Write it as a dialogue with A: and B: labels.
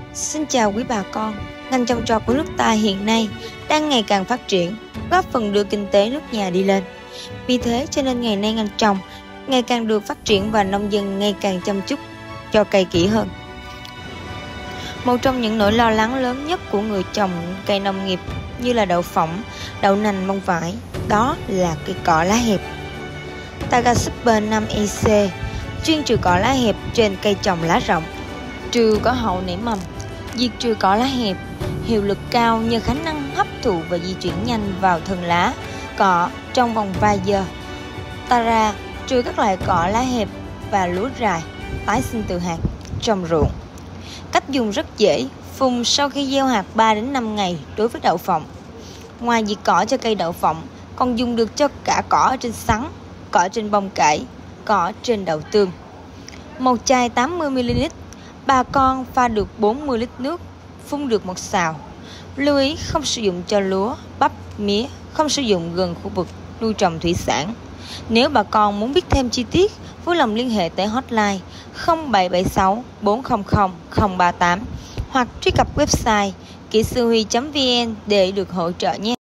A: Xin chào quý bà con. Ngành trồng trọt của nước ta hiện nay đang ngày càng phát triển, góp phần đưa kinh tế nước nhà đi lên. Vì thế cho nên ngày nay ngành trồng ngày càng được phát triển và nông dân ngày càng chăm chút cho cây kỹ hơn. Một trong những nỗi lo lắng lớn nhất của người trồng cây nông nghiệp như là đậu phộng, đậu nành, mông vải, đó là cây cỏ lá hẹp. Targa Super 5EC chuyên trừ cỏ lá hẹp trên cây trồng lá rộng, trừ cỏ hậu nảy mầm. Diệt trừ cỏ lá hẹp hiệu lực cao nhờ khả năng hấp thụ và di chuyển nhanh vào thân lá cỏ trong vòng vài giờ. Tara trừ các loại cỏ lá hẹp và lúa rài tái sinh từ hạt trong ruộng. Cách dùng rất dễ, phun sau khi gieo hạt 3 đến 5 ngày đối với đậu phộng. Ngoài diệt cỏ cho cây đậu phộng, còn dùng được cho cả cỏ ở trên sắn, cỏ trên bông cải, cỏ trên đậu tương. Một chai 80ml, bà con pha được 40 lít nước, phun được một sào. Lưu ý không sử dụng cho lúa, bắp, mía, không sử dụng gần khu vực nuôi trồng thủy sản. Nếu bà con muốn biết thêm chi tiết, vui lòng liên hệ tới hotline 0776 400 038 hoặc truy cập website kỹ sư huy.vn để được hỗ trợ nhé.